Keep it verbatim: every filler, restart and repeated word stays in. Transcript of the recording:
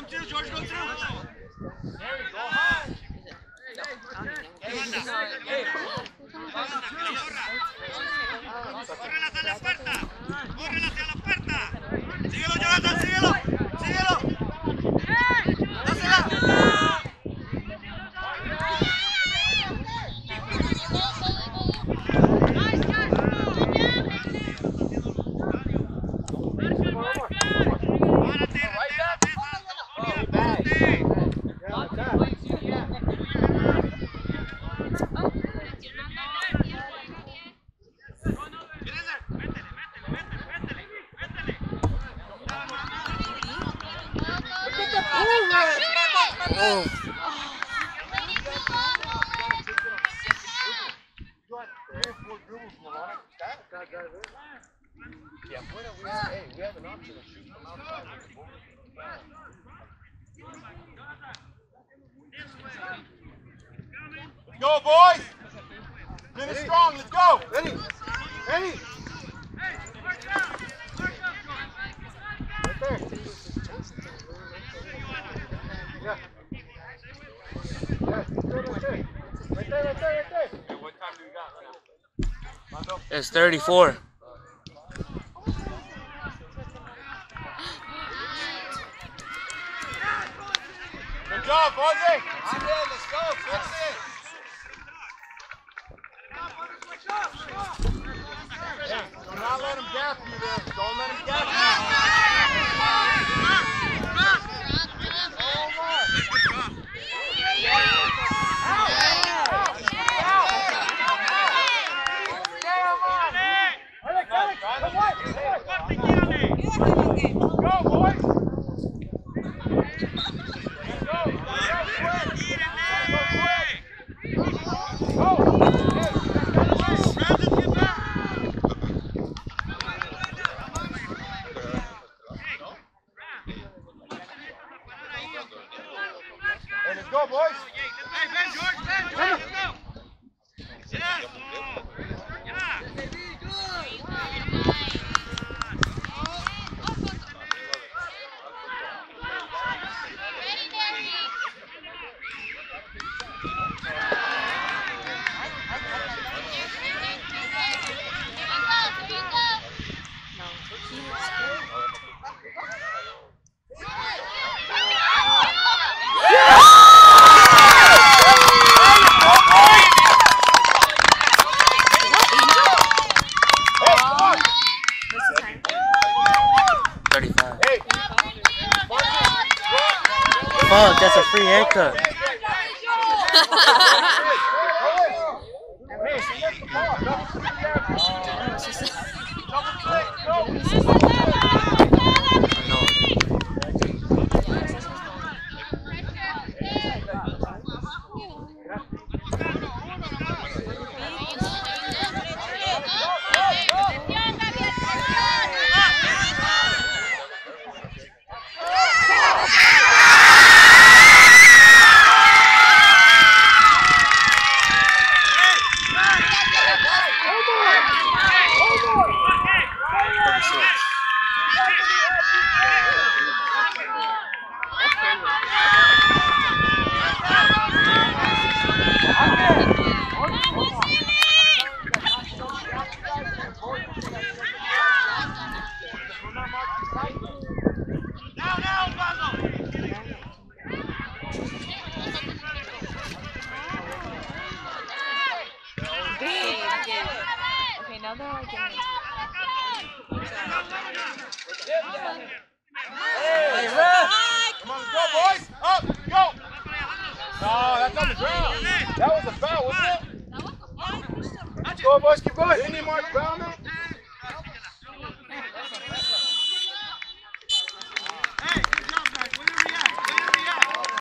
through, George, go through. There we go. Córrela hacia la puerta. Córrela hacia la puerta. Síguelo, Jonathan, síguelo. Síguelo. Dásela. Oh. Let's go, boys! Finish strong, let's go! Ready? Ready? Right there. Yeah. Yeah, right there, right there. Right there, right there, right there. Hey, what time do we got right now? It's thirty-four. Good job, Jose! I'm in, let's go, fix it! Hey, do not let him gap you there. Don't let him gap you. Go, boys! Hey, let's go, boys! Hey, Ben, George, Ben, George, let's go! Yes! Yeah! thirty-five. Hey! Fuck, that's a free haircut. Hey, she gets the ball. Double play, go! Okay, now they're like getting Hey, ref! Come on, let's go, boys! Up, go! No, that's on the ground. That was a foul, wasn't it? Let's go, boys, keep going. Didn't he mark foul, man?